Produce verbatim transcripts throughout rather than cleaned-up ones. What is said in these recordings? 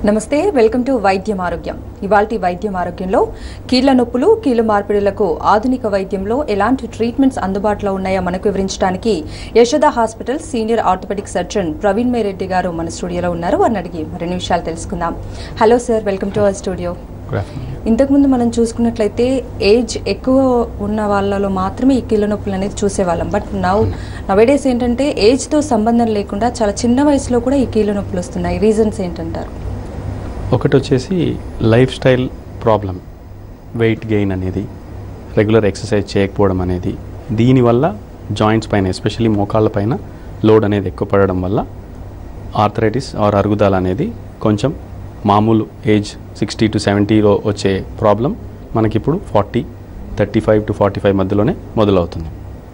నమస్తే, welcome to వైద్యం ఆరోగ్యం. ఇవాల్టి వైద్యం ఆరోగ్యంలో కీళ్ల నొప్పులు, కీళ్ల మార్పిడులకు ఆధునిక వైద్యంలో ఎలాంటి ట్రీట్మెంట్స్ అందుబాటులో ఉన్నాయో మనకు వివరించడానికి Yashoda hospital senior orthopaedic surgeon Praveen Mereddy గారు మన స్టూడియోలో ఉన్నారు. వారిని అడిగి మరిన్ని విషయాలు తెలుసుకుందాం. Hello sir, welcome to our studio. ఇంతకుముందు మనం చూసుకున్నట్లయితే ఏజ్ ఎక్కువ ఉన్న వాళ్ళలో మాత్రమే ఈ కీళ్ళ నొప్పులు అనేది చూసేవాళ్ళం. బట్ నౌ నవేడేస్ ఏంటంటే ఏజ్తో సంబంధం లేకుండా చాలా చిన్న వయసులో కూడా ఈ కీళ్ళ నొప్పులు వస్తున్నాయి. రీజన్స్ ఏంటంటారు? ఒకటి వచ్చేసి lifestyle problem, weight gain అనేది, రెగ్యులర్ ఎక్సర్సైజ్ చేయకపోవడం అనేది, దీనివల్ల జాయింట్స్ పైన ఎస్పెషల్లీ మోకాళ్ళ పైన లోడ్ అనేది ఎక్కువ పడడం వల్ల ఆర్థరైటిస్ ఆర్ అరుగుదల అనేది కొంచెం మామూలు ఏజ్ సిక్స్టీ టు సెవెంటీలో వచ్చే ప్రాబ్లం మనకిప్పుడు forty thirty five to forty five మధ్యలోనే మొదలవుతుంది.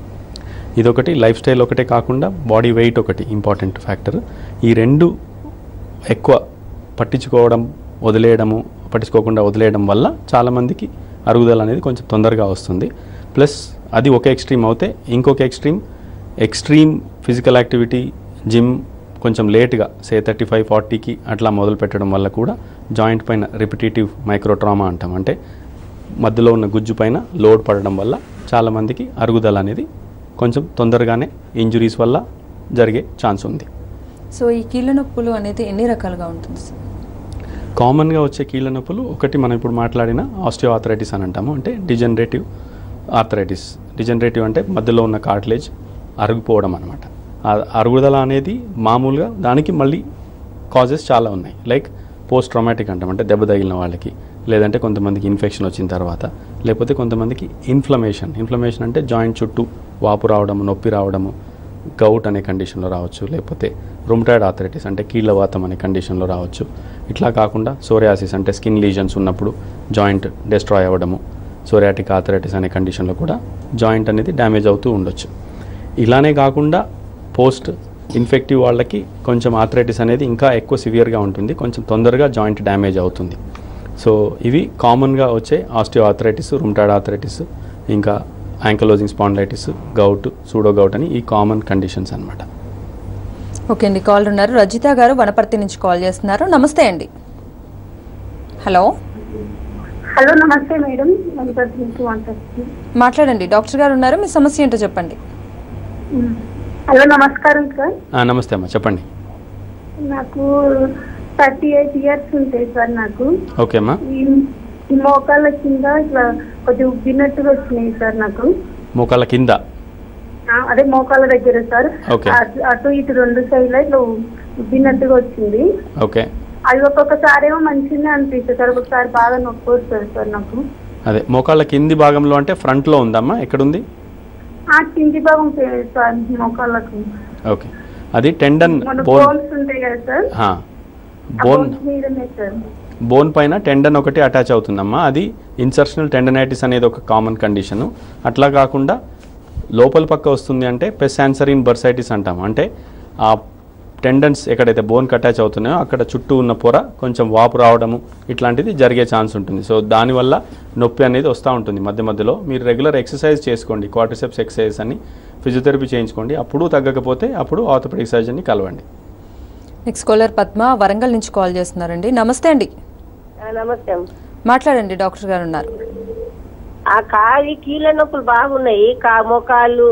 ఇదొకటి లైఫ్ స్టైల్ ఒకటే కాకుండా బాడీ వెయిట్ ఒకటి ఇంపార్టెంట్ ఫ్యాక్టర్. ఈ రెండు ఎక్కువ పట్టించుకోవడం వదిలేయడము పట్టించుకోకుండా వదిలేయడం వల్ల చాలామందికి అరుగుదల అనేది కొంచెం తొందరగా వస్తుంది. ప్లస్ అది ఒక ఎక్స్ట్రీమ్ అవుతే ఇంకొక extreme extreme physical activity, gym కొంచెం లేట్గా సే థర్టీ ఫైవ్ ఫార్టీకి అట్లా మొదలు పెట్టడం వల్ల కూడా జాయింట్ పైన రిపిటేటివ్ మైక్రో ట్రామా అంటాం, అంటే మధ్యలో ఉన్న గుజ్జు పైన లోడ్ పడడం వల్ల చాలామందికి అరుగుదల అనేది కొంచెం తొందరగానే ఇంజురీస్ వల్ల జరిగే ఛాన్స్ ఉంది. సో ఈ కీళ్ళ నొప్పులు అనేది ఎన్ని రకాలుగా ఉంటుంది సార్? కామన్గా వచ్చే కీళ్ళ నొప్పులు ఒకటి మనం ఇప్పుడు మాట్లాడిన ఆస్టియో ఆర్థరైటిస్ అని అంటాము, అంటే డిజనరేటివ్ ఆర్థరైటిస్. డిజనరేటివ్ అంటే మధ్యలో ఉన్న కార్టిలేజ్ అరుగుపోవడం అనమాట. అరుగుదల అనేది మామూలుగా దానికి మళ్ళీ కాజెస్ చాలా ఉన్నాయి. లైక్ పోస్ట్ ట్రామాటిక్ అంటాం, అంటే దెబ్బ తగిలిన వాళ్ళకి, లేదంటే కొంతమందికి ఇన్ఫెక్షన్ వచ్చిన తర్వాత, లేకపోతే కొంతమందికి ఇన్ఫ్లమేషన్. ఇన్ఫ్లమేషన్ అంటే జాయింట్ చుట్టూ వాపు రావడము, నొప్పి రావడము, గౌట్ అనే కండిషన్లో రావచ్చు, లేకపోతే రుమటాయిడ్ ఆర్థరైటిస్ అంటే కీళ్ళవాతం అనే కండిషన్లో రావచ్చు. ఇట్లా కాకుండా సోరియాసిస్ అంటే స్కిన్ లీజన్స్ ఉన్నప్పుడు జాయింట్ డెస్ట్రాయ్ అవ్వడము, సోరియాటిక్ ఆర్థరైటిస్ అనే కండిషన్లో కూడా జాయింట్ అనేది డ్యామేజ్ అవుతూ ఉండొచ్చు. ఇలానే కాకుండా పోస్ట్ ఇన్ఫెక్టివ్ వాళ్ళకి కొంచెం ఆర్థరైటిస్ అనేది ఇంకా ఎక్కువ సివియర్గా ఉంటుంది, కొంచెం తొందరగా జాయింట్ డ్యామేజ్ అవుతుంది. సో ఇవి కామన్గా వచ్చే ఆస్టియో ఆర్థరైటిస్, రుమటాయిడ్ ఆర్థరైటిస్, ఇంకా ankylosing spondylitis, gout, pseudo gout అని ఈ కామన్ కండిషన్స్ అనమాట. ఓకే అండి, కాల్ ఉన్నారు. రజిత గారు వనపర్తి నుంచి కాల్ చేస్తున్నారు. నమస్తే అండి. హలో హలో నమస్తే మేడం, వనపర్తి నుంచి మాట్లాడుతున్నాను. మాట్లాడండి, డాక్టర్ గారు ఉన్నారు, మీ సమస్య ఏంటో చెప్పండి. హలో నమస్కారం సార్. నమస్తే అమ్మా, చెప్పండి. నాకు థర్టీ ఎయిట్ ఇయర్స్ ఉంటాయి సార్. నాకు ఓకే అమ్మా. ఈ మోకాళ్ళ కింద ఇట్లా కొద్దిగా ఉబ్బినట్టుగా వచ్చినాయి సార్. నాకు మోకాళ్ళ కింద అదే మోకాళ్ళ దగ్గర సార్, అటు ఇటు రెండు సైడ్లో ఇట్లా ఉబ్బినట్టుగా వచ్చింది. ఓకే. అది ఒక్కొక్కసారి ఏమో మంచిగా అనిపిస్తుంది సార్, ఒక్కొక్కసారి బాగా నొప్పి వస్తుంది సార్ నాకు. అదే మోకాళ్ళ కింది భాగంలో అంటే ఫ్రంట్ లో ఉందమ్మా, ఎక్కడుంది? ఆ కింది భాగం సార్ మోకాళ్ళకు. ఓకే, అది టెండన్ బోన్స్ ఉంటాయి కదా సార్, బోన్ మీదనే సార్. బోన్ పైన టెండన్ ఒకటి అటాచ్ అవుతుందమ్మా, అది ఇన్సర్షనల్ టెండనైటిస్ అనేది ఒక కామన్ కండిషను. అట్లా కాకుండా లోపల పక్క వస్తుంది అంటే పెసాన్సరిన్ బర్సైటిస్ అంటాం, అంటే ఆ టెండన్స్ ఎక్కడైతే బోన్కి అటాచ్ అవుతున్నాయో అక్కడ చుట్టూ ఉన్న పొర కొంచెం వాపు రావడము ఇట్లాంటిది జరిగే ఛాన్స్ ఉంటుంది. సో దానివల్ల నొప్పి అనేది వస్తూ ఉంటుంది మధ్య మధ్యలో. మీరు రెగ్యులర్ ఎక్సర్సైజ్ చేసుకోండి, క్వాడ్రిసెప్స్ ఎక్సర్సైజ్ అని, ఫిజియోథెరపీ చేయించుకోండి. అప్పుడు తగ్గకపోతే అప్పుడు ఆర్థోపెడిక్ సర్జన్ని కలవండి. నెక్స్ట్ కాలర్ పద్మ వరంగల్ నుంచి కాల్ చేస్తున్నారండి. నమస్తే అండి. నమస్తే. మాట్లాడండి, డాక్టర్ గారు ఉన్నారు. ఆ కాలి కీళ్ళ నొప్పులు బాగున్నాయి, కా మోకాళ్ళు,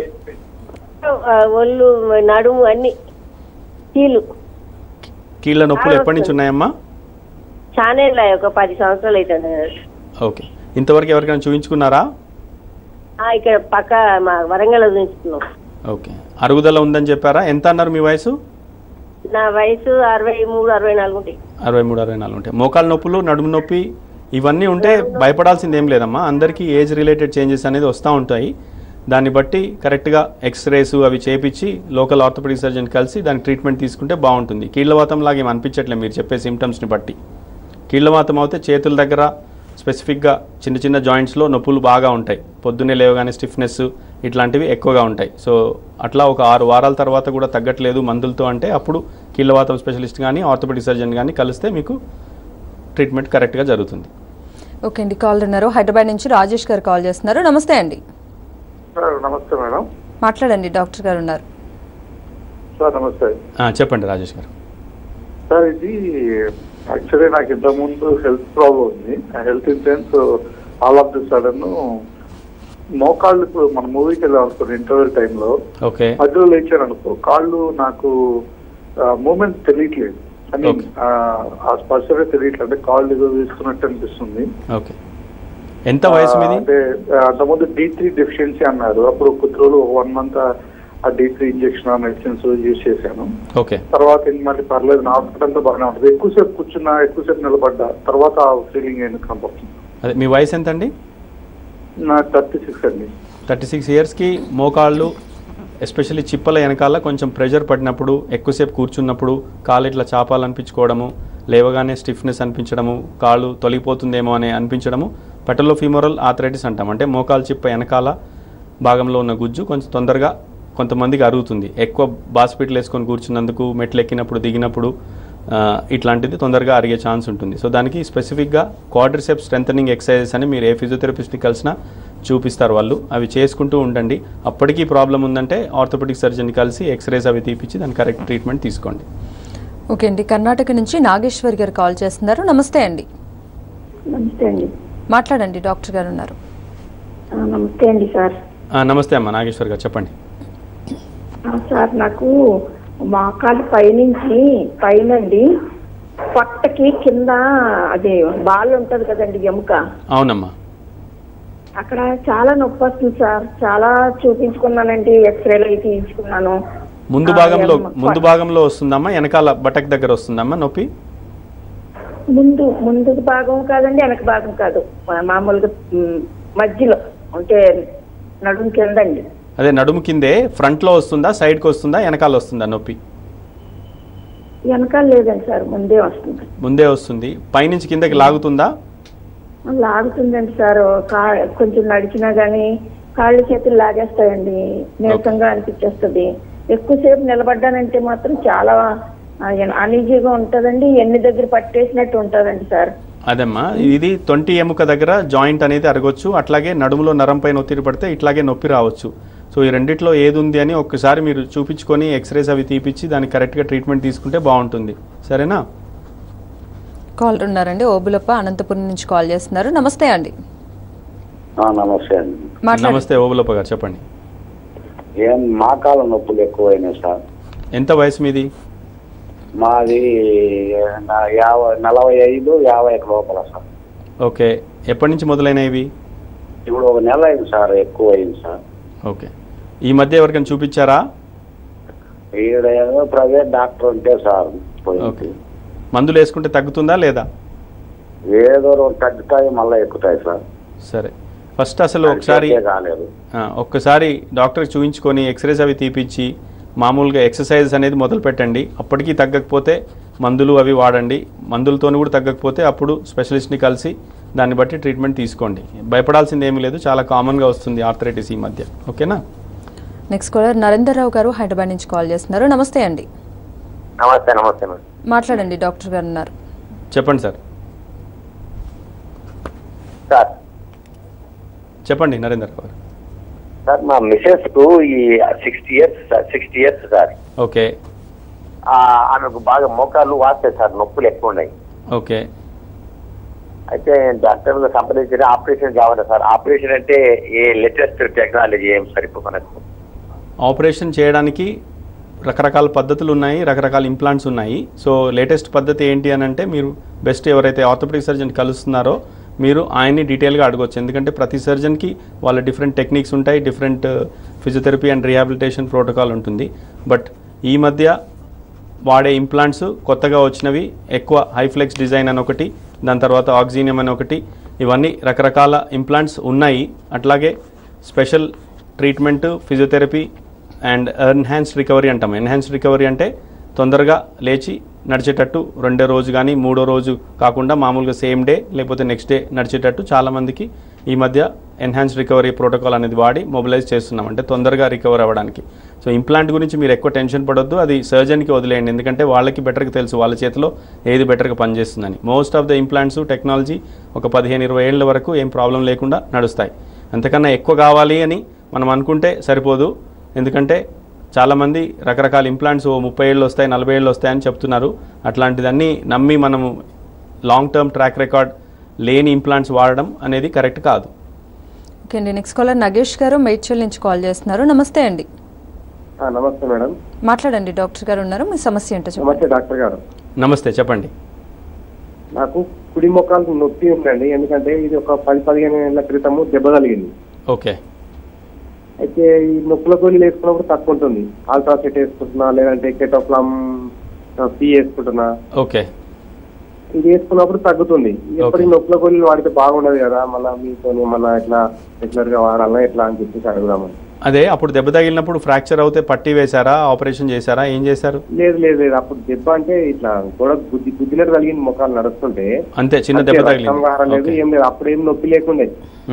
ఒళ్ళు, నడుము అన్ని కీళ్ళు. కీళ్ళ నొప్పులు ఎప్పటి నుంచి ఉన్నాయమ్మా? చాలా ఒక పది సంవత్సరాలు అవుతుంది. ఓకే, ఇంతవరకు ఎవరికైనా చూపించుకున్నారా? ఇక్కడ పక్క మా వరంగల్ చూపించుకున్నాం. ఓకే, అరుగుదల ఉందని చెప్పారా? ఎంత అన్నారు మీ వయసు? నా వయసు అరవై మూడు అరవై నాలుగు ఉంటాయి. అరవై మూడు అరవై నాలుగు ఉంటాయి. మోకాళ్ళ నొప్పులు, నడుము నొప్పి ఇవన్నీ ఉంటే భయపడాల్సింది ఏం లేదమ్మా. అందరికీ ఏజ్ రిలేటెడ్ చేంజెస్ అనేది వస్తూ ఉంటాయి. దాన్ని బట్టి కరెక్ట్గా ఎక్స్రేస్ అవి చేపించి లోకల్ ఆర్థోపెడిక్ సర్జన్ కలిసి దాని ట్రీట్మెంట్ తీసుకుంటే బాగుంటుంది. కీళ్ళవాతం లాగా ఏమి అనిపించట్లేదు మీరు చెప్పే సిమ్టమ్స్ని బట్టి. కీళ్ళవాతం అయితే చేతుల దగ్గర స్పెసిఫిక్గా చిన్న చిన్న జాయింట్స్లో నొప్పులు బాగా ఉంటాయి, పొద్దున్నే లేవగానే స్టిఫ్నెస్ ఇట్లాంటివి ఎక్కువగా ఉంటాయి. సో అట్లా ఒక ఆరు వారాల తర్వాత కూడా తగ్గట్లేదు మందులతో అంటే అప్పుడు కీళ్ళవాతం స్పెషలిస్ట్ కానీ ఆర్థోపెడిక్ సర్జన్ కానీ కలిస్తే మీకు ట్రీట్మెంట్ కరెక్ట్గా జరుగుతుంది. ఓకే అండి, కాల్ ఉన్నారు. హైదరాబాద్ నుంచి రాజేష్ గారు కాల్ చేస్తున్నారు. నమస్తే అండి. నమస్తే మేడం. మాట్లాడండి, డాక్టర్ గారు ఉన్నారు. సార్ నమస్తే. చెప్పండి రాజేష్ గారు. సార్ ఇది యాక్చువల్లీ నాకు ఇంతకుముందు హెల్త్ ప్రాబ్లం ఉంది. Health in sense all of the sudden మోకాళ్ళు ఇప్పుడు మన మూవీకి వెళ్ళాం అనుకో ఇంటర్వెల్ టైంలో మధ్యలో లేచాను అనుకో కాళ్ళు నాకు మూమెంట్ తెలియట్లేదు. ఐ మీన్ ఆ స్పర్శనే తెలియట్లేదు. అంటే కాళ్ళు ఏదో తీసుకున్నట్టు అనిపిస్తుంది. ఎంత వయసు మీది? అంటే అంతకుముందు డి త్రీ డెఫిషియన్సీ అన్నారు. అప్పుడు కొద్ది రోజులు వన్ మంత్ ఆ D three injection medicines use చేశాను. తర్వాత మళ్ళీ పర్లేదు నా హాస్పిటల్ అంతా బాగానే ఉంటుంది. ఎక్కువసేపు కూర్చున్నా ఎక్కువసేపు నిలబడ్డా తర్వాత ఆ ఫీలింగ్ ఎందుకు కనపడుతుంది. అదే మీ వయసు ఎంత అండి? నా థర్టీ సిక్స్ అండి. థర్టీ సిక్స్ ఇయర్స్కి మోకాళ్ళు ఎస్పెషల్లీ చిప్పల వెనకాల కొంచెం ప్రెషర్ పడినప్పుడు ఎక్కువసేపు కూర్చున్నప్పుడు కాళ్ళు ఇట్లా చాపాలనిపించుకోవడము, లేవగానే స్టిఫ్నెస్ అనిపించడము, కాళ్ళు తొలగిపోతుందేమో అని అనిపించడము పెటలోఫీమోరల్ ఆర్థరైటిస్ అంటాం. అంటే మోకాలు చిప్ప వెనకాల భాగంలో ఉన్న గుజ్జు కొంచెం తొందరగా కొంతమందికి అరుగుతుంది. ఎక్కువ బాస్పిటల్ వేసుకొని కూర్చున్నందుకు, మెట్లు ఎక్కినప్పుడు దిగినప్పుడు ఇట్లాంటిది తొందరగా అరిగే ఛాన్స్ ఉంటుంది. సో దానికి స్పెసిఫిక్గా క్వాడ్రిసెప్ స్ట్రెంథనింగ్ ఎక్సర్సైజెస్ అని మీరు ఏ ఫిజియోథెరపిస్ట్ని కలిసినా చూపిస్తారు వాళ్ళు. అవి చేసుకుంటూ ఉండండి. అప్పటికీ ప్రాబ్లం ఉందంటే ఆర్థోపెడిక్ సర్జన్ని కలిసి ఎక్స్రేస్ అవి తీపిచ్చి దాని కరెక్ట్ ట్రీట్మెంట్ తీసుకోండి. ఓకే అండి. కర్ణాటక నుంచి నాగేశ్వర్ గారు కాల్ చేస్తున్నారు. నమస్తే అండి. నమస్తే అండి. మాట్లాడండి, డాక్టర్ గారు ఉన్నారు. నమస్తే అండి సార్. నమస్తే అమ్మా నాగేశ్వర్ గారు, చెప్పండి. సార్ నాకు మోకాలు పైనుంచి పైనండి పొట్టకి కింద అదే బాల్ ఉంటది కదండి ఎముక. అవునమ్మా. అక్కడ చాలా నొప్పి వస్తుంది సార్. చాలా చూపించుకున్నానండి, ఎక్స్రేలు అవి తీయించుకున్నాను. ముందు భాగంలో ముందు భాగంలో వస్తుందమ్మా, వెనకాల బటక్ దగ్గర వస్తుందమ్మా నొప్పి? ముందు ముందు భాగం కాదండి, వెనక భాగం కాదు, మామూలుగా మధ్యలో అంటే నడుము కిందండి. అదే నడుము కిందే ఫ్రంట్ లో వస్తుందా, సైడ్ కి వస్తుందా, వెనకాల వస్తుందా నొప్పి? వెనకాల లేదండి సార్, ముందే వస్తుంది. ముందే వస్తుంది. పైనుంచి కిందకి లాగుతుందా? లాగుతుందండి సార్. కొంచెం నడిచినా గానీ కాళ్ళు చేతులు లాగేస్తాయండి, నీరసంగా అనిపించేస్తుంది. ఎక్కువసేపు నిలబడ్డానంటే మాత్రం చాలా అనీజీగా ఉంటదండి, ఎన్ని దగ్గర పట్టేసినట్టు ఉంటదండి సార్. అదమ్మా, ఇది తొంటి ఎముక దగ్గర జాయింట్ అనేది అరగొచ్చు. అట్లాగే నడుములో నరం పైన ఒత్తిడి పడితే ఇట్లాగే నొప్పి రావచ్చు. సో ఈ రెండిట్లో ఏది ఉంది అని ఒక్కసారి మీరు చూపించుకొని ఎక్స్రేస్ అవి తీపిచ్చి దానికి కరెక్ట్గా ట్రీట్మెంట్ తీసుకుంటే బాగుంటుంది. సరేనా? కాల్ ఉన్నారండి, ఓబులప్ప అనంతపురం నుంచి కాల్ చేస్తున్నారు. నమస్తే అండి. నమస్తే అండి. నమస్తే ఓబులప్ప గారు, చెప్పండి. ఏం మోకాళ్ళ నొప్పులు ఎక్కువైనాయి సార్. ఎంత వయసు మీది? మాది యాభై నలభై ఐదు యాభై లోపల సార్. ఓకే, ఎప్పటి నుంచి మొదలైనవి? ఇప్పుడు ఒక నెల అయింది సార్, ఎక్కువ అయింది సార్. ఓకే, ఈ మధ్య ఎవరికైనా చూపించారా? ఈడ ఏదో ప్రైవేట్ డాక్టర్ ఉంటే సార్. ఓకే, మందులు వేసుకుంటే తగ్గుతుందా లేదా? ఏదో తగ్గుతాయి మళ్ళీ ఎక్కుతాయి సార్. సరే, ఫస్ట్ అసలు ఒకసారి ఒక్కసారి డాక్టర్కి చూపించుకొని ఎక్స్రేస్ అవి తీపిచ్చి మామూలుగా ఎక్సర్సైజ్ అనేది మొదలు పెట్టండి. అప్పటికీ తగ్గకపోతే మందులు అవి వాడండి. మందులతోనూ కూడా తగ్గకపోతే అప్పుడు స్పెషలిస్ట్ని కలిసి దాన్ని బట్టి ట్రీట్మెంట్ తీసుకోండి. భయపడాల్సింది ఏమీ లేదు, చాలా కామన్గా వస్తుంది ఆర్థరైటిస్ ఈ మధ్య. ఓకేనా? నెక్స్ట్ కాలర్ నరేందర్ రావు గారు హైదరాబాద్ నుంచి కాల్ చేస్తున్నారు. నమస్తే అండి. నమస్తే. నమస్తే మేడం. మాట్లాడండి, డాక్టర్ గారు ఉన్నారు. చెప్పండి సార్. సార్ చెప్పండి నరేందర్ గారు. సార్ మా మిసెస్ కు ఈ sixty years sir sixty years sir. Okay. ఆమెకు బాగా మోకాళ్ళు వాస్తాయి సార్, నొప్పులు ఎక్కువ ఉన్నాయి. ఓకే. అయితే డాక్టర్ సంప్రదించి ఆపరేషన్ కావాలి సార్. ఆపరేషన్ అంటే ఏ లేటెస్ట్ టెక్నాలజీ ఏం సార్ ఇప్పుడు మనకు? ఆపరేషన్ చేయడానికి రకరకాల పద్ధతులు ఉన్నాయి, రకరకాల ఇంప్లాంట్స్ ఉన్నాయి. సో లేటెస్ట్ పద్ధతి ఏంటి అని అంటే మీరు బెస్ట్ ఎవరైతే ఆర్థోపెడిక్ సర్జన్ కలుస్తున్నారో మీరు ఆయన్ని డీటెయిల్గా అడగవచ్చు. ఎందుకంటే ప్రతి సర్జన్కి వాళ్ళ డిఫరెంట్ టెక్నిక్స్ ఉంటాయి, different physiotherapy and rehabilitation protocol ఉంటుంది. బట్ ఈ మధ్య వాడే ఇంప్లాంట్స్ కొత్తగా వచ్చినవి, ఎక్కువ హైఫ్లెక్స్ డిజైన్ అని ఒకటి, దాని తర్వాత ఆక్సినియం అని ఒకటి, ఇవన్నీ రకరకాల ఇంప్లాంట్స్ ఉన్నాయి. అట్లాగే special treatment physiotherapy and enhanced recovery అంటాం. ఎన్హాన్స్డ్ రికవరీ అంటే తొందరగా లేచి నడిచేటట్టు రెండో రోజు కానీ మూడో రోజు కాకుండా మామూలుగా సేమ్ డే లేకపోతే నెక్స్ట్ డే నడిచేటట్టు చాలామందికి ఈ మధ్య ఎన్హాన్స్డ్ రికవరీ ప్రోటోకాల్ అనేది వాడి మొబిలైజ్ చేస్తున్నాం, అంటే తొందరగా రికవర్ అవ్వడానికి. సో ఇంప్లాంట్ గురించి మీరు ఎక్కువ టెన్షన్ పడొద్దు, అది సర్జన్కి వదిలేయండి. ఎందుకంటే వాళ్ళకి బెటర్గా తెలుసు వాళ్ళ చేతిలో ఏది బెటర్గా పనిచేస్తుందని. Most of the implants technology ఒక పదిహేను ఇరవై ఏళ్ళ వరకు ఏం ప్రాబ్లం లేకుండా నడుస్తాయి. అంతకన్నా ఎక్కువ కావాలి అని మనం అనుకుంటే సరిపోదు. ఎందుకంటే చాలామంది రకరకాల ఇంప్లాంట్స్ ఓ ముప్పై ఏళ్ళు వస్తాయి, నలభై ఏళ్ళు వస్తాయని చెప్తున్నారు. అట్లాంటిదన్నీ నమ్మి మనము లాంగ్ టర్మ్ ట్రాక్ రికార్డ్ లేని ఇంప్లాంట్స్ వాడడం అనేది కరెక్ట్ కాదు. ఓకే అండి, నెక్స్ట్ కాలర్ నగేష్ గారు మేడ్చల్ నుంచి కాల్ చేస్తున్నారు. నమస్తే అండి. నమస్తే మేడం. మాట్లాడండి, డాక్టర్ గారు ఉన్నారు, మీ సమస్య ఏంటో చెప్పండి. నమస్తే డాక్టర్ గారు. నమస్తే, చెప్పండి. నాకు కుడి మొక్కలకు నొప్పి ఉందండి, ఎందుకంటే ఇది ఒక పది పదిహేను ఏళ్ల క్రితము దెబ్బ కలిగింది. ఓకే. అయితే ఈ నొప్పుల గోళీలు వేసుకున్నప్పుడు తక్కువ ఉంటుంది. ఆల్ట్రాసెట్ వేసుకుంటున్నా, లేదంటే కెటోఫ్లామ్ పి వేసుకుంటున్నా. ఓకే. ఇది వేసుకున్నప్పుడు తగ్గుతుంది. ఎప్పటికీ నొప్పుల గోళీలు వాడితే బాగుండదు కదా, మళ్ళీ మీతో మన ఎట్లా రెగ్యులర్ గా వాడాలా ఎట్లా అని చెప్పేసి అడుగుదామని. అదే అప్పుడు దెబ్బ తగిలినప్పుడు ఫ్రాక్చర్ అవుతే పట్టి వేశారా, ఆపరేషన్ చేశారా, ఏం చేశారు? లేదు లేదు లేదు అప్పుడు దెబ్బ అంటే ఇట్లా కూడా గుద్ది గుద్దినట్టు కలిగింది, మొక్కలు నడుస్తుంటే అంతే, చిన్న దెబ్బ తగిలింది. లేదు ఏం లేదు, అప్పుడు ఏం నొప్పి లేకుండే,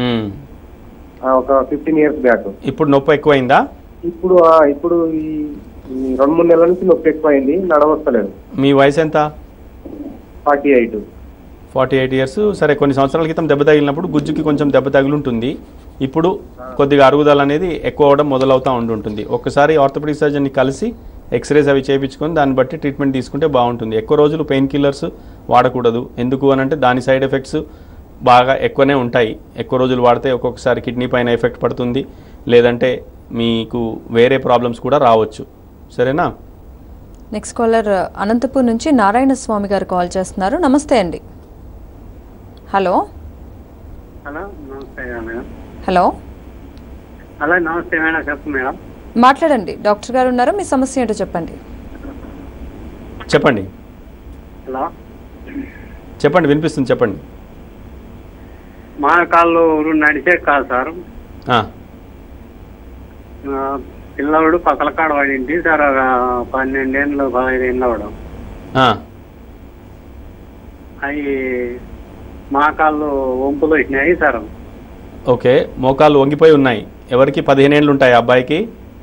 ఒక ఫిఫ్టీన్ ఇయర్స్ బ్యాక్. ఇప్పుడు నొప్పి ఎక్కువైందా? ఇప్పుడు ఇప్పుడు ఈ రెండు మూడు నెలల నుంచి నొప్పి ఎక్కువైంది, నడవస్తలేదు. మీ వయసు ఎంత? Forty eight forty eight years. సరే, కొన్ని సంవత్సరాల క్రితం దెబ్బ తగిలినప్పుడు గుజ్జుకి కొంచెం దెబ్బ తగిలింటుంది. ఇప్పుడు కొద్దిగా అరుగుదల అనేది ఎక్కువ అవడం మొదలవుతూ ఉంటుంటుంది. ఒక్కసారి ఆర్థోపెడిక్ సర్జన్ని కలిసి ఎక్స్రేస్ అవి చేయించుకొని దాన్ని బట్టి ట్రీట్మెంట్ తీసుకుంటే బాగుంటుంది. ఎక్కువ రోజులు పెయిన్ కిల్లర్స్ వాడకూడదు. ఎందుకు అని అంటే దాని సైడ్ ఎఫెక్ట్స్ బాగా ఎక్కువనే ఉంటాయి. ఎక్కువ రోజులు వాడితే ఒక్కొక్కసారి కిడ్నీ పైన ఎఫెక్ట్ పడుతుంది, లేదంటే మీకు వేరే ప్రాబ్లమ్స్ కూడా రావచ్చు. సరేనా? నెక్స్ట్ కాలర్ అనంతపూర్ నుంచి నారాయణ స్వామి గారు కాల్ చేస్తున్నారు. నమస్తే అండి. హలో హలో నమస్తే మేడం. హలో హలో నమస్తే మేడం, చెప్పు మేడం. మాట్లాడండి, డాక్టర్ గారు ఉన్నారు, మీ సమస్య ఏంటో చెప్పండి. చెప్పండి. హలో చెప్పండి, వినిపిస్తుంది, చెప్పండి. మా కాళ్ళు నడిచే కాదు సార్. పిల్లవాడు పక్కల కాడ వాడింటి సార్, పన్నెండేళ్ళు పదహైదు ఏళ్ళు అవడం. అవి మా కాళ్ళు వంపులు వచ్చినాయి సార్. ఓకే, మోకాళ్ళు వంగిపోయి ఉన్నాయి. ఎవరికి? పదిహేను ఏళ్ళు ఉంటాయి అబ్బాయికి?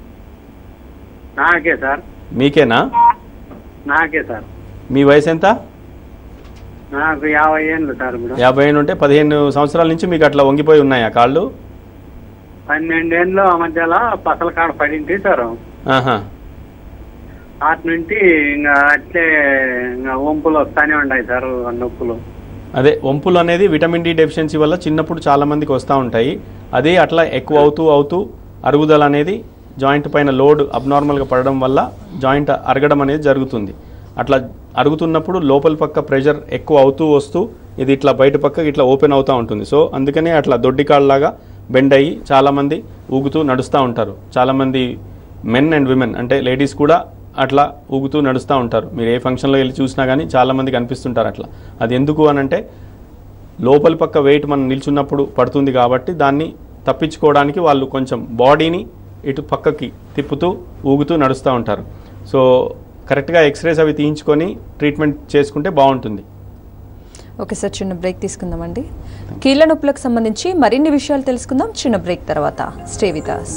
నాకే సార్. మీకేనా? నాకే సార్. మీ వయసు ఎంత? నాకు యాభై ఏళ్ళు సార్. యాభై ఏళ్ళు ఉంటే పదిహేను సంవత్సరాల నుంచి మీకు అట్లా వంగిపోయి ఉన్నాయా కాళ్ళు? పన్నెండేళ్ళు ఆ మధ్యలో పక్కల కాడ పడింటి సార్. అటు నుంచి ఇంకా అట్లే ఇంకా వంపులు వస్తానే ఉన్నాయి సార్, నొప్పులు. అదే వంపులు అనేది విటమిన్ డి డెఫిషియన్సీ వల్ల చిన్నప్పుడు చాలా మందికి వస్తూ ఉంటాయి. అదే అట్లా ఎక్కువ అవుతూ అవుతూ అరుగుదల అనేది జాయింట్ పైన లోడ్ అబ్నార్మల్గా పడడం వల్ల జాయింట్ అరగడం అనేది జరుగుతుంది. అట్లా అరుగుతున్నప్పుడు లోపల పక్క ప్రెషర్ ఎక్కువ అవుతూ వస్తూ ఇది ఇట్లా బయట పక్క ఇట్లా ఓపెన్ అవుతూ ఉంటుంది. సో అందుకనే అట్లా దొడ్డికాళ్ళలాగా బెండ్ అయ్యి చాలామంది ఊగుతూ నడుస్తూ ఉంటారు. చాలామంది మెన్ అండ్ విమెన్ అంటే లేడీస్ కూడా అట్లా ఊగుతూ నడుస్తూ ఉంటారు. మీరు ఏ ఫంక్షన్లో వెళ్ళి చూసినా కానీ చాలామంది కనిపిస్తుంటారు అట్లా. అది ఎందుకు అనంటే లోపలి పక్క వెయిట్ మనం నిల్చున్నప్పుడు పడుతుంది కాబట్టి దాన్ని తప్పించుకోవడానికి వాళ్ళు కొంచెం బాడీని ఇటు పక్కకి తిప్పుతూ ఊగుతూ నడుస్తూ ఉంటారు. సో కరెక్ట్గా ఎక్స్రేస్ అవి తీయించుకొని ట్రీట్మెంట్ చేసుకుంటే బాగుంటుంది. ఓకే సార్, చిన్న బ్రేక్ తీసుకుందామండి. కీళ్ళ నొప్పులకు సంబంధించి మరిన్ని విషయాలు తెలుసుకుందాం చిన్న బ్రేక్ తర్వాత. Stay with us.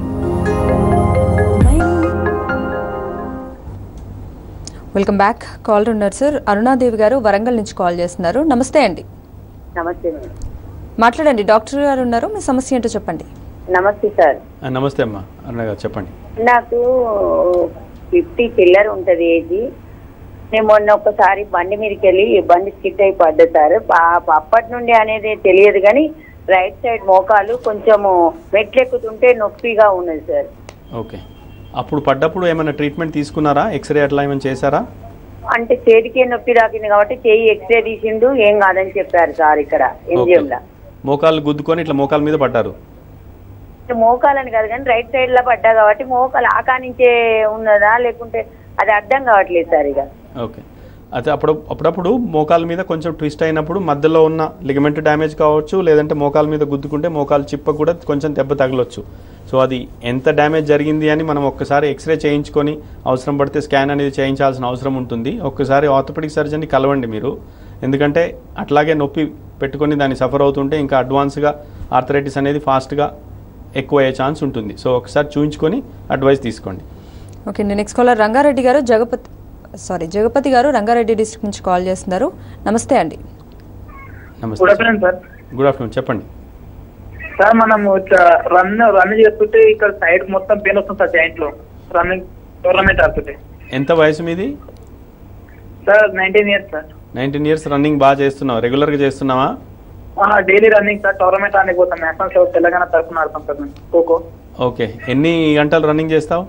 Welcome back. Call ఉన్నారు సార్, అరుణాదేవి గారు వరంగల్ నుంచి కాల్ చేస్తున్నారు. నమస్తే అండి. నమస్తే మేడం. మాట్లాడండి, డాక్టర్ గారు ఉన్నారు, మీ సమస్య ఏంటో చెప్పండి. నమస్తే సార్. నమస్తే అమ్మా, అరుణ గారు చెప్పండి. నాకు ఫిఫ్టీ చిల్లర ఉంటది ఏజ్. నేను మొన్న ఒకసారి బండి మీదకి వెళ్ళి బండి స్కిట్ అయి పడ్డా సార్. అప్పటి నుండి అనేది తెలియదు కానీ రైట్ సైడ్ మోకాలు కొంచెము మెట్లెక్కుతుంటే నొప్పిగా ఉన్నది సార్. ఓకే, అప్పుడు పడ్డప్పుడు ఏమైనా ట్రీట్మెంట్ తీసుకున్నారా? ఎక్స్రే అట్లా ఏమైనా చేశారా? అంటే చేతికే నొప్పి తాకింది కాబట్టి చేయి ఎక్స్రే తీసిండు, ఏం కాదని చెప్పారు సార్ ఇక్కడ ఎంజిఎం లా. మోకాలు గుద్దుకొని ఇట్లా మోకాల మీద పడ్డారు? మోకాలని కాదు కానీ రైట్ సైడ్ లో పడ్డా కాబట్టి మోకాలు ఆకానించే ఉన్నదా లేకుంటే అది అర్థం కావట్లేదు సార్ ఇక. ఓకే, అయితే అప్పుడు అప్పుడప్పుడు మోకాల మీద కొంచెం ట్విస్ట్ అయినప్పుడు మధ్యలో ఉన్న లిగమెంట్ డ్యామేజ్ కావచ్చు, లేదంటే మోకాల మీద గుద్దుకుంటే మోకాలు చిప్ప కూడా కొంచెం దెబ్బ తగలొచ్చు. సో అది ఎంత డ్యామేజ్ జరిగింది అని మనం ఒక్కసారి ఎక్స్రే చేయించుకొని అవసరం పడితే స్కాన్ అనేది చేయించాల్సిన అవసరం ఉంటుంది. ఒక్కసారి ఆర్థోపెడిక్ సర్జన్ని కలవండి మీరు. ఎందుకంటే అట్లాగే నొప్పి పెట్టుకొని దాన్ని సఫర్ అవుతుంటే ఇంకా అడ్వాన్స్గా ఆర్థరైటిస్ అనేది ఫాస్ట్గా ఎక్కువ అయ్యే ఛాన్స్ ఉంటుంది. సో ఒకసారి చూయించుకొని అడ్వైస్ తీసుకోండి. ఓకే అండి, నెక్స్ట్ కాలర్ రంగారెడ్డి గారు జగపతి సారీ జగపతి గారు రంగారెడ్డి డిస్ట్రిక్ట్ నుంచి కాల్ చేస్తున్నారు. నమస్తే అండి. నమస్తే. Good afternoon sir. Good afternoon, చెప్పండి సార్. మనం రన్ రన్ చేస్తుంటే ఇక్కడ సైడ్ మొత్తం పెయిన్ వస్తుంది సార్, జాయింట్ లో రన్నింగ్ టోర్నమెంట్ ఆడుతుంటే. ఎంత వయసు మీది? Sir nineteen years sir. Nineteen years running బాగా చేస్తున్నావు, రెగ్యులర్గా చేస్తున్నావా? డైలీ రన్నింగ్ సార్, టోర్నమెంట్ ఆనికి పోతాం, నేషనల్ లెవెల్ తెలంగాణ తరఫున ఆడతాం సార్ ఖోఖో. ఓకే, ఎన్ని గంటలు రన్నింగ్ చేస్తావు?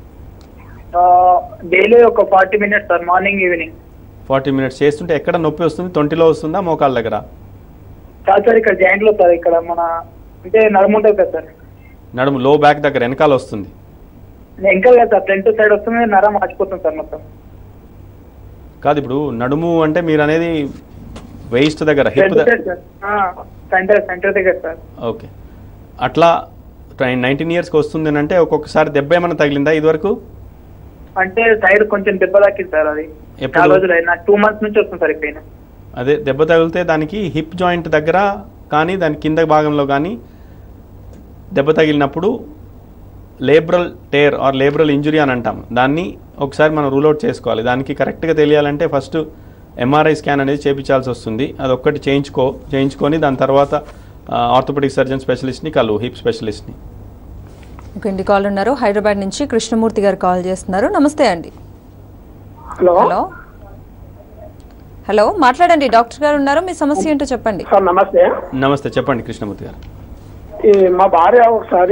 డైలీ ఒక forty minutes sir, morning evening. Forty minutes చేస్తుంటే ఎక్కడ నొప్పి వస్తుంది? తొంటిలో వస్తుందా మోకాళ్ళ దగ్గర? సార్ సార్ ఇక్కడ జాయింట్ లో సార్, ఇక్కడ మన అంటే నడుము ఉంటుంది కదా సార్, నడుము లో బ్యాక్ దగ్గర వెనకాల వస్తుంది. వెనకాల కదా సార్, ఫ్రంట్ సైడ్ వస్తుంది, నరం మార్చిపోతుంది సార్ మొత్తం. కాదు, ఇప్పుడు నడుము అంటే మీరు అనేది వేస్ట్ దగ్గర, హిప్ సెంటర్ సెంటర్ దగ్గర సార్. ఓకే, అట్లా నైన్టీన్ ఇయర్స్కి వస్తుంది అంటే ఒక్కొక్కసారి దెబ్బ ఏమైనా తగిలిందా ఇది వరకు? అంటే సైడ్ కొంచెం దెబ్బ తాకింది సార్, అది చాలా రోజులు అయినా టూ మంత్స్ నుంచి వస్తుంది సార్ ఇక్కడ. అదే దెబ్బ తగిలితే దానికి హిప్ జాయింట్ దగ్గర కానీ దాని కింద భాగంలో కానీ దెబ్బ తగిలినప్పుడు labral tear or labral injury అని అంటాం. దాన్ని ఒకసారి మనం రూల్ అవుట్ చేసుకోవాలి. దానికి కరెక్ట్గా తెలియాలంటే ఫస్ట్ ఎంఆర్ఐ స్కాన్ అనేది చేయించాల్సి వస్తుంది. అది ఒక్కటి చేయించుకో చేయించుకొని దాని తర్వాత ఆర్థోపెడిక్ సర్జన్ స్పెషలిస్ట్ని కలు, హిప్ స్పెషలిస్ట్ని. ఓకే అండి, కాల్ ఉన్నారు హైదరాబాద్ నుంచి కృష్ణమూర్తి గారు కాల్ చేస్తున్నారు. నమస్తే అండి. హలో హలో హలో మాట్లాడండి, డాక్టర్ గారు ఉన్నారు, మీ సమస్య ఏంటో చెప్పండి. సార్ నమస్తే. నమస్తే, చెప్పండి కృష్ణమూర్తి గారు. ఈ మా భార్య ఒకసారి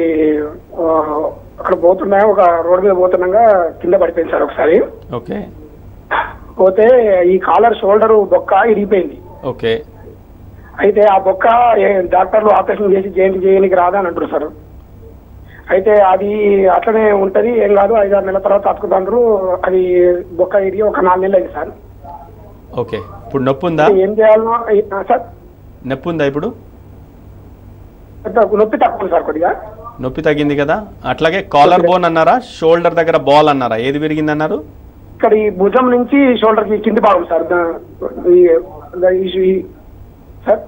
అక్కడ పోతున్నా, ఒక రోడ్డు మీద పోతున్నాగా కింద పడిపోయింది సార్ ఒకసారి. ఓకే. పోతే ఈ కాలర్ షోల్డర్ బొక్క ఇరిగిపోయింది. ఓకే. అయితే ఆ బొక్క డాక్టర్లు ఆపరేషన్ చేసి జైలు చేయడానికి రాదా అని అంటారు సార్. అయితే అది అట్లనే ఉంటది, ఏం కాదు, ఐదారు నెలల తర్వాత అతుకుతాండ్రు. అది బొక్క ఇరిగి ఒక నాలుగు నెలలు అయింది సార్. ఓకే, ఇప్పుడు నొప్పి ఉందా? ఏం చేయాలనో సార్. నొప్పి ఉందా ఇప్పుడు? నొప్పి తక్కువ సార్ కొద్దిగా. నొప్పి తగ్గింది కదా. అట్లాగే కాలర్ బోన్ అన్నారా, షోల్డర్ దగ్గర బాల్ అన్నారా, ఏది విరిగింది అన్నారు? ఇక్కడ ఈ భుజం నుంచి షోల్డర్ కి కింది భాగం సార్. సార్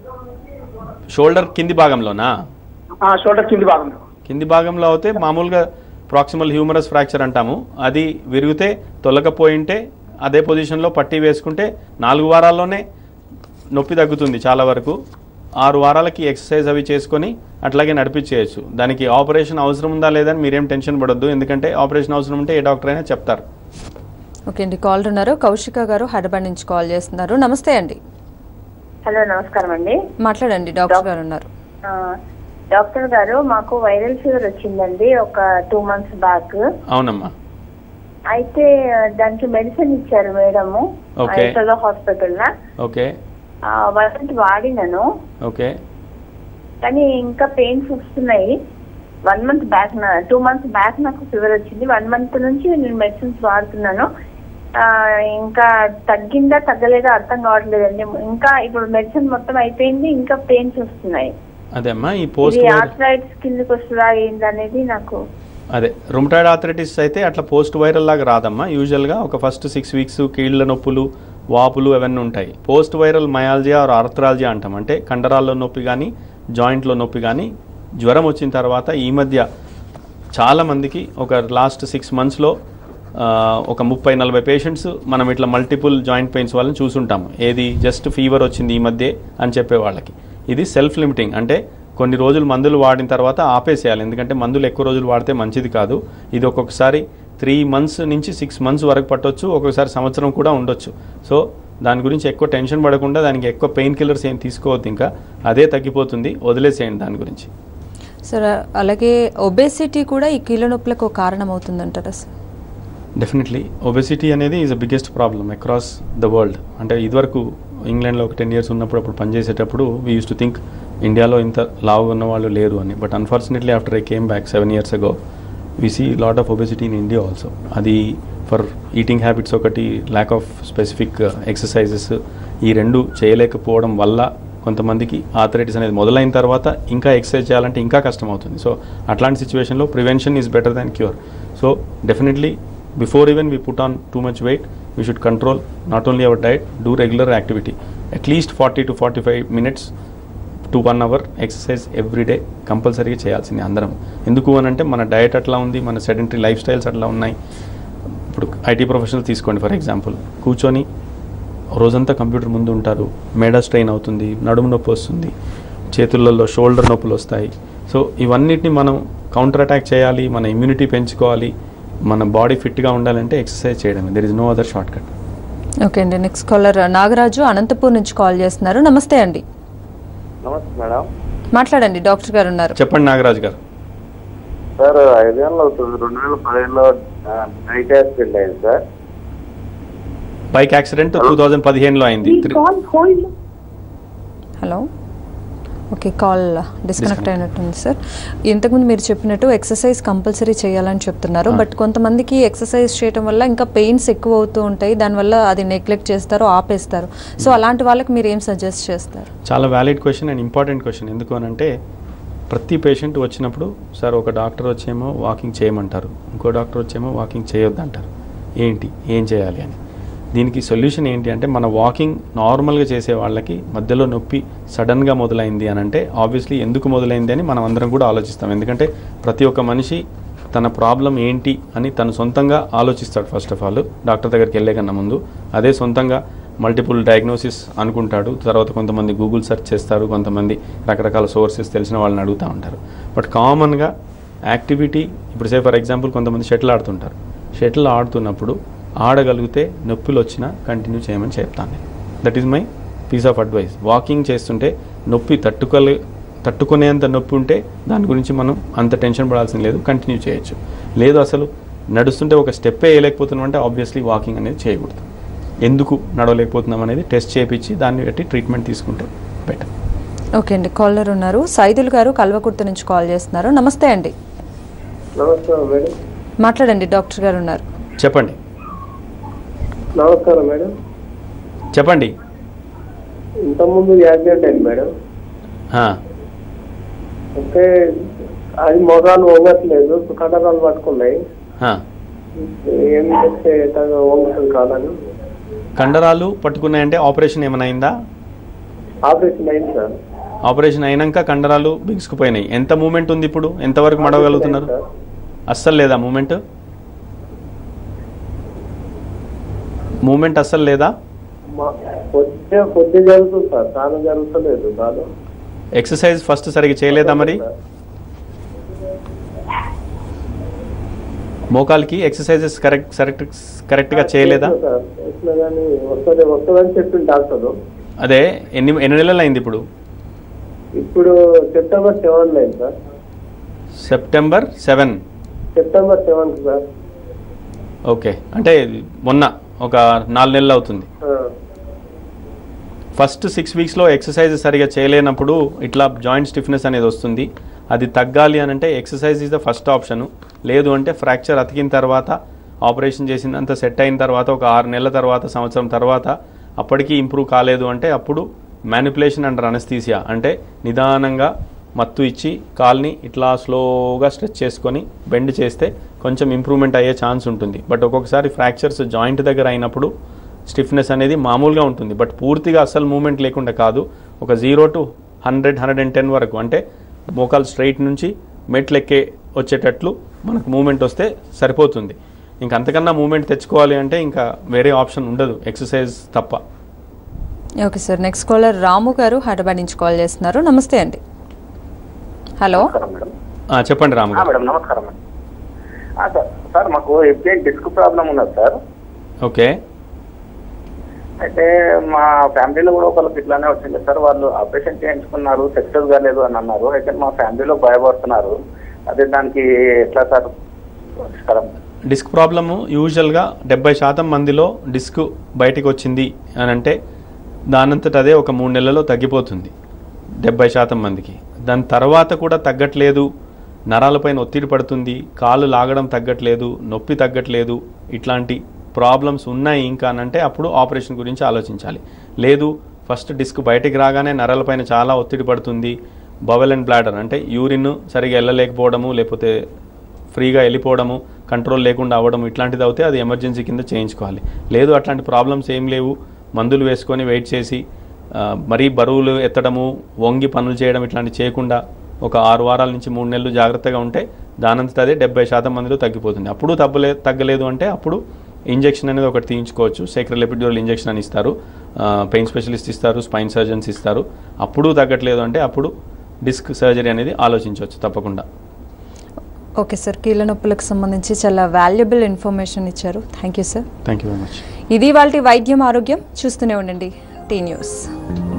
షోల్డర్ కింది భాగంలోనా? షోల్డర్ కింది భాగంలో. కింది భాగంలో అయితే మామూలుగా ప్రాక్సిమల్ హ్యూమరస్ ఫ్రాక్చర్ అంటాము. అది విరిగితే తొలగపోయింటే అదే పొజిషన్లో పట్టీ వేసుకుంటే నాలుగు వారాల్లోనే నొప్పి తగ్గుతుంది చాలా వరకు. ఆరు వారాలకి ఎక్సర్సైజ్ అవి చేసుకొని అట్లాగే నడిపించేయచ్చు. దానికి ఆపరేషన్ అవసరం ఉందా లేదని మీరేం టెన్షన్ పడొద్దు, ఎందుకంటే ఆపరేషన్ అవసరం ఉంటే ఏ డాక్టర్ అయినా చెప్తారు. ఓకే అండి, కాల్ ఉన్నారు కౌశిక గారు హైదరాబాద్ నుంచి కాల్ చేస్తున్నారు. నమస్తే అండి. హలో నమస్కారం అండి, మాట్లాడండి, డాక్టర్ గారు ఉన్నారు. డాక్టర్ గారు, మాకు వైరల్ ఫీవర్ వచ్చిందండి ఒక టూ మంత్స్ బ్యాక్. అవునమ్మా. అయితే దానికి మెడిసిన్ ఇచ్చారు మేడము హాస్పిటల్ లో. ఓకే. వన్ వాడినాను. ఓకే. కానీ ఇంకా పెయిన్స్ వస్తున్నాయి. One month back two months back నాకు ఫీవర్ వచ్చింది. వన్ మంత్ నుంచి నేను మెడిసిన్స్ వాడుతున్నాను. ఇంకా తగ్గిందా తగ్గలేదా అర్థం కావట్లేదండి. ఇంకా ఇప్పుడు మెడిసిన్ మొత్తం అయిపోయింది, ఇంకా పెయిన్స్ వస్తున్నాయి. అదేమ్మా, ఈ పోస్ట్ ఆర్థరైటిస్ కిందకి వస్తుందా ఏందనేది నాకు. అదే రుమటాయిడ్ ఆర్థరైటిస్ అయితే అట్లా పోస్ట్ వైరల్ లాగా రాదమ్మా. యూజువల్గా ఒక ఫస్ట్ సిక్స్ వీక్స్ కీళ్ళ నొప్పులు, వాపులు అవన్నీ ఉంటాయి. Post viral myalgia or arthralgia అంటాం. అంటే కండరాల్లో నొప్పి కానీ జాయింట్లో నొప్పి కానీ జ్వరం వచ్చిన తర్వాత ఈ మధ్య చాలామందికి ఒక లాస్ట్ సిక్స్ మంత్స్లో ఒక ముప్పై నలభై పేషెంట్స్ మనం ఇట్లా మల్టిపుల్ జాయింట్ పెయిన్స్ వాళ్ళని చూసుంటాము. ఏది జస్ట్ ఫీవర్ వచ్చింది ఈ మధ్య అని చెప్పే వాళ్ళకి. ఇది సెల్ఫ్ లిమిటింగ్, అంటే కొన్ని రోజులు మందులు వాడిన తర్వాత ఆపేసేయాలి, ఎందుకంటే మందులు ఎక్కువ రోజులు వాడితే మంచిది కాదు. ఇది ఒక్కొక్కసారి త్రీ మంత్స్ నుంచి సిక్స్ మంత్స్ వరకు పట్టొచ్చు, ఒక్కొక్కసారి సంవత్సరం కూడా ఉండొచ్చు. సో దాని గురించి ఎక్కువ టెన్షన్ పడకుండా దానికి ఎక్కువ పెయిన్ కిల్లర్స్ ఏం తీసుకోవద్దు, ఇంకా అదే తగ్గిపోతుంది, వదిలేసేయండి దాని గురించి. సార్ అలాగే ఒబేసిటీ కూడా ఈ కీళ్ళ నొప్పులకు కారణం అవుతుందంటారా సార్? డెఫినెట్లీ ఒబెసిటీ అనేది is the biggest problem across the world. అంటే ఇదివరకు ఇంగ్లాండ్లో ఒక టెన్ ఇయర్స్ ఉన్నప్పుడు అప్పుడు పనిచేసేటప్పుడు వీ యూస్ టు థింక్ ఇండియాలో ఇంత లావుగా ఉన్న వాళ్ళు లేరు అని. But unfortunately after I came back seven years ago we see lot of obesity in India also. అది ఫర్ ఈటింగ్ హ్యాబిట్స్ ఒకటి, ల్యాక్ ఆఫ్ స్పెసిఫిక్ ఎక్సర్సైజెస్, ఈ రెండు చేయలేకపోవడం వల్ల కొంతమందికి ఆర్థరైటిస్ అనేది మొదలైన తర్వాత ఇంకా ఎక్సర్సైజ్ చేయాలంటే ఇంకా కష్టం అవుతుంది. సో అట్లాంటి సిచ్యువేషన్లో prevention is better than cure. So definitely before even we put on too much weight, we should control not only our diet, do regular activity, at least forty to forty-five minutes to one hour exercise every day కంపల్సరీగా చేయాల్సింది అందరం. ఎందుకు అని అంటే మన diet అట్లా ఉంది, మన సెడెంటరీ లైఫ్ స్టైల్స్ అట్లా ఉన్నాయి. ఇప్పుడు ఐటీ ప్రొఫెషనల్ తీసుకోండి ఫర్ ఎగ్జాంపుల్, కూర్చొని రోజంతా కంప్యూటర్ ముందు ఉంటారు, మెడ స్ట్రెయిన్ అవుతుంది, నడుము నొప్పి వస్తుంది, చేతులలో షోల్డర్ నొప్పులు వస్తాయి. సో ఇవన్నిటిని మనం కౌంటర్ అటాక్ చేయాలి, మన ఇమ్యూనిటీ పెంచుకోవాలి, మన బాడీ ఫిట్గా ఉండాలంటే ఎక్సర్సైజ్ చేయడమే. There is no other shortcut. Okay అండి. నెక్స్ట్ కాలర్ నాగరాజు అనంతపూర్ నుంచి కాల్ చేస్తున్నారు. నమస్తే అండి. నమస్తే మేడం. మాట్లాడండి, డాక్టర్ గారు ఉన్నారు. చెప్పండి నాగరాజు గారు. సార్ ఐదేళ్ళు అవుతుంది, రెండు వేల పదిహేనులో బైక్ యాక్సిడెంట్ అయింది sir. Bike accident two thousand పదిహేనులో అయింది. హలో, ఓకే, కాల్ డిస్కనెక్ట్ అయినట్టుంది సార్. ఇంతకుముందు మీరు చెప్పినట్టు ఎక్సర్సైజ్ కంపల్సరీ చేయాలని చెప్తున్నారు. బట్ కొంతమందికి ఎక్సర్సైజ్ చేయడం వల్ల ఇంకా పెయిన్స్ ఎక్కువ అవుతూ ఉంటాయి, దానివల్ల అది నెగ్లెక్ట్ చేస్తారు, ఆపేస్తారు. సో అలాంటి వాళ్ళకి మీరు ఏం సజెస్ట్ చేస్తారు? చాలా valid question and important question. ఎందుకు అని అంటే ప్రతి పేషెంట్ వచ్చినప్పుడు సార్ ఒక డాక్టర్ వచ్చేమో వాకింగ్ చేయమంటారు, ఇంకో డాక్టర్ వచ్చేమో వాకింగ్ చేయొద్దు అంటారు. ఏంటి ఏం చేయాలి అని. దీనికి సొల్యూషన్ ఏంటి అంటే మన వాకింగ్ నార్మల్గా చేసే వాళ్ళకి మధ్యలో నొప్పి సడన్గా మొదలైంది అని అంటే ఆబ్వియస్లీ ఎందుకు మొదలైంది అని మనం అందరం కూడా ఆలోచిస్తాం. ఎందుకంటే ప్రతి ఒక్క మనిషి తన ప్రాబ్లం ఏంటి అని తను సొంతంగా ఆలోచిస్తాడు. ఫస్ట్ ఆఫ్ ఆల్ డాక్టర్ దగ్గరికి వెళ్ళే కన్నా ముందు అదే సొంతంగా మల్టిపుల్ డయాగ్నోసిస్ అనుకుంటాడు. తర్వాత కొంతమంది గూగుల్ సెర్చ్ చేస్తారు, కొంతమంది రకరకాల సోర్సెస్ తెలిసిన వాళ్ళని అడుగుతూ ఉంటారు. బట్ కామన్గా యాక్టివిటీ, ఇప్పుడు సే ఫర్ ఎగ్జాంపుల్ కొంతమంది షటిల్ ఆడుతుంటారు. షటిల్ ఆడుతున్నప్పుడు ఆడగలిగితే నొప్పులు వచ్చినా కంటిన్యూ చేయమని చెప్తాను. That is my piece of advice. Walking చేస్తుంటే నొప్పి తట్టుకోలే తట్టుకునేంత నొప్పి ఉంటే దాని గురించి మనం అంత టెన్షన్ పడాల్సిన లేదు, కంటిన్యూ చేయొచ్చు. లేదు అసలు నడుస్తుంటే ఒక స్టెప్పే వేయలేకపోతున్నాం అంటే ఆబ్వియస్లీ వాకింగ్ అనేది చేయకూడదు. ఎందుకు నడవలేకపోతున్నాం అనేది టెస్ట్ చేయించి దాన్ని బట్టి ట్రీట్మెంట్ తీసుకుంటే బెటర్. ఓకే అండి, కాలర్ ఉన్నారు. సైదుల్ గారు కల్వకుర్తి నుంచి కాల్ చేస్తున్నారు. నమస్తే అండి. నమస్కారం మేడం. మాట్లాడండి, డాక్టర్ గారు ఉన్నారు. చెప్పండి. నమస్కారం మేడం. చెప్పండి. ఇంతకుముందు యాక్సిడెంట్ అయింది మేడం. అంటే అది మొగాలు వంగట్లేదు, కండరాలు పట్టుకున్నాయి. ఏం చేస్తే వంగుతుంది కాదని. కండరాలు పట్టుకున్నాయంటే ఆపరేషన్ ఏమైనా అయిందా? ఆపరేషన్ అయింది సార్. ఆపరేషన్ అయినాక కండరాలు బిగుసుకుపోయినాయి. ఎంత మూమెంట్ ఉంది ఇప్పుడు? ఎంతవరకు మడవగలుగుతున్నారు? అస్సలు లేదా మూమెంట్? మూమెంట్ అస్సలు లేదా? కొద్ది జరుగుతుంది సార్, చాలా జరుగుతలేదు. కాదు ఎక్సర్సైజ్ ఫస్ట్ సరిగ్గా చేయలేదా మరి? మోకాలికి ఎక్సర్సైజెస్ కరెక్ట్ కరెక్ట్ కరెక్ట్గా చేయలేదా? అదే ఎన్ని ఎన్ని నెలలు అయింది ఇప్పుడు? ఇప్పుడు సెప్టెంబర్ సెవెన్ అయింది sir. September seven September seven sir. Okay, అంటే మొన్న ఒక నాలుగు నెలలు అవుతుంది. ఫస్ట్ సిక్స్ వీక్స్లో ఎక్సర్సైజ్ సరిగా చేయలేనప్పుడు ఇట్లా జాయింట్ స్టిఫ్నెస్ అనేది వస్తుంది. అది తగ్గాలి అని అంటే exercise is the first option. లేదు అంటే ఫ్రాక్చర్ అతికిన తర్వాత ఆపరేషన్ చేసినంత సెట్ అయిన తర్వాత ఒక ఆరు నెలల తర్వాత సంవత్సరం తర్వాత అప్పటికీ ఇంప్రూవ్ కాలేదు అంటే అప్పుడు మ్యానిపులేషన్ అండర్ అనస్థీసియా అంటే నిదానంగా మత్తు ఇచ్చి కాల్ని ఇట్లా స్లోగా స్ట్రెచ్ చేసుకొని బెండ్ చేస్తే కొంచెం ఇంప్రూవ్మెంట్ అయ్యే ఛాన్స్ ఉంటుంది. బట్ ఒక్కొక్కసారి ఫ్రాక్చర్స్ జాయింట్ దగ్గర అయినప్పుడు స్టిఫ్నెస్ అనేది మామూలుగా ఉంటుంది. బట్ పూర్తిగా అస్సలు మూమెంట్ లేకుండా కాదు, ఒక zero to hundred hundred and ten వరకు అంటే మోకాలు స్ట్రైట్ నుంచి మెట్లు ఎక్కే వచ్చేటట్లు మనకు మూమెంట్ వస్తే సరిపోతుంది. ఇంకా అంతకన్నా మూమెంట్ తెచ్చుకోవాలి అంటే ఇంకా వేరే ఆప్షన్ ఉండదు, ఎక్సర్సైజ్ తప్ప. Okay sir, next caller Ramu గారు హైదరాబాద్ నుంచి కాల్ చేస్తున్నారు. నమస్తే అండి. హలో, చెప్పండి రాము గారు. మేడం నమస్కారం. సార్ మాకు ఎప్పుడైనా డిస్క్ ప్రాబ్లం ఉన్నది సార్. ఓకే. అయితే మా ఫ్యామిలీలో కూడా ఒకళ్ళకి ఇట్లానే వచ్చింది సార్. వాళ్ళు ఆపరేషన్ చేయించుకున్నారు, సక్సెస్ కాలేదు అని అన్నారు. అయితే మా ఫ్యామిలీలో భయపడుతున్నారు. అదే దానికి ఎట్లా సార్ పరిష్కారం? డిస్క్ ప్రాబ్లము యూజువల్గా డెబ్బై శాతం మందిలో డిస్క్ బయటకు వచ్చింది అని అంటే దానంతట అదే ఒక మూడు నెలల్లో తగ్గిపోతుంది డెబ్బై శాతం మందికి. దాని తర్వాత కూడా తగ్గట్లేదు, నరాలపైన ఒత్తిడి పడుతుంది, కాలు లాగడం తగ్గట్లేదు, నొప్పి తగ్గట్లేదు, ఇట్లాంటి ప్రాబ్లమ్స్ ఉన్నాయి ఇంకా అంటే అప్పుడు ఆపరేషన్ గురించి ఆలోచించాలి. లేదు ఫస్ట్ డిస్క్ బయటికి రాగానే నరాలపైన చాలా ఒత్తిడి పడుతుంది, బవెల్ అండ్ బ్లాడర్ అంటే యూరిన్ సరిగా వెళ్ళలేకపోవడము లేకపోతే ఫ్రీగా వెళ్ళిపోవడము, కంట్రోల్ లేకుండా అవ్వడం, ఇట్లాంటిది అవుతే అది ఎమర్జెన్సీ కింద చేయించుకోవాలి. లేదు అట్లాంటి ప్రాబ్లమ్స్ ఏం లేవు, మందులు వేసుకొని వెయిట్ చేసి మరీ బరువులు ఎత్తడము, వంగి పనులు చేయడం ఇట్లాంటివి చేయకుండా ఒక ఆరు వారాల నుంచి మూడు నెలలు జాగ్రత్తగా ఉంటే దానంతట అదే డెబ్బై శాతం మందిలో తగ్గిపోతుంది. అప్పుడు తగ్గలే తగ్గలేదు అంటే అప్పుడు ఇంజెక్షన్ అనేది ఒకటి తీయించుకోవచ్చు. సేక్రల్ ఎపిడ్యూరల్ ఇంజెక్షన్ అని ఇస్తారు, పెయిన్ స్పెషలిస్ట్ ఇస్తారు, స్పైన్ సర్జన్స్ ఇస్తారు. అప్పుడు తగ్గట్లేదు అంటే అప్పుడు డిస్క్ సర్జరీ అనేది ఆలోచించవచ్చు తప్పకుండా. ఓకే సార్, కీళ్ళ నొప్పులకు సంబంధించి చాలా వాల్యుబుల్ ఇన్ఫర్మేషన్ ఇచ్చారు. Thank you sir. Thank you very much. ఇది వాళ్ళ వైద్యం ఆరోగ్యం. చూస్తూనే ఉండండి టీ న్యూస్.